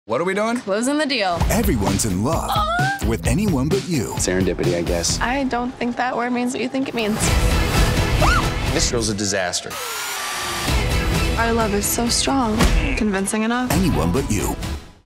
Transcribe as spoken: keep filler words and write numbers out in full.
What are we doing? Closing the deal. Everyone's in love Oh. with anyone but you. Serendipity, I guess. I don't think that word means what you think it means. This girl's a disaster. Our love is so strong. Convincing enough? Anyone but you.